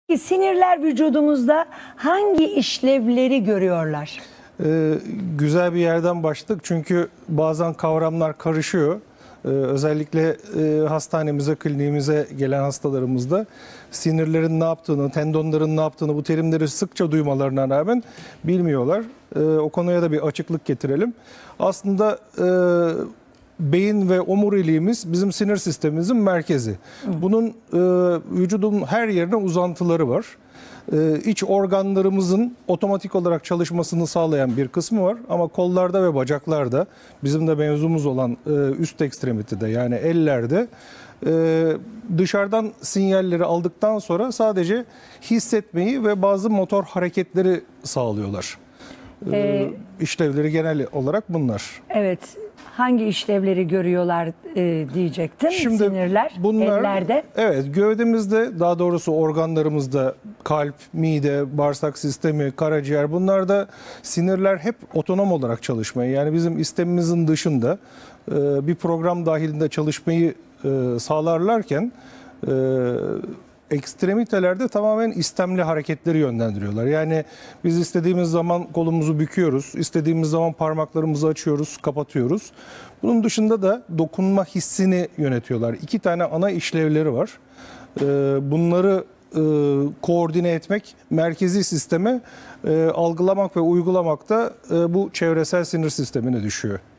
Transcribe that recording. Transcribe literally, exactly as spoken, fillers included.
Sinirler vücudumuzda hangi işlevleri görüyorlar? Ee, güzel bir yerden başladık çünkü bazen kavramlar karışıyor. Ee, özellikle e, hastanemize, kliniğimize gelen hastalarımızda sinirlerin ne yaptığını, tendonların ne yaptığını, bu terimleri sıkça duymalarına rağmen bilmiyorlar. Ee, o konuya da bir açıklık getirelim. Aslında e, beyin ve omuriliğimiz bizim sinir sistemimizin merkezi. Bunun e, vücudun her yerine uzantıları var. E, iç organlarımızın otomatik olarak çalışmasını sağlayan bir kısmı var. Ama kollarda ve bacaklarda, bizim de mevzumuz olan e, üst ekstremitede, yani ellerde e, dışarıdan sinyalleri aldıktan sonra sadece hissetmeyi ve bazı motor hareketleri sağlıyorlar. E, Ee, işlevleri genel olarak bunlar. Evet, hangi işlevleri görüyorlar e, diyecektim. Şimdi Sinirler bunlar, ellerde. evet, gövdemizde, daha doğrusu organlarımızda kalp, mide, bağırsak sistemi, karaciğer, bunlarda sinirler hep otonom olarak çalışmayı, yani bizim istemimizin dışında e, bir program dahilinde çalışmayı e, sağlarlarken e, ekstremitelerde tamamen istemli hareketleri yönlendiriyorlar. Yani biz istediğimiz zaman kolumuzu büküyoruz, istediğimiz zaman parmaklarımızı açıyoruz, kapatıyoruz. Bunun dışında da dokunma hissini yönetiyorlar. İki tane ana işlevleri var. Bunları koordine etmek, merkezi sisteme algılamak ve uygulamak da bu çevresel sinir sistemine düşüyor.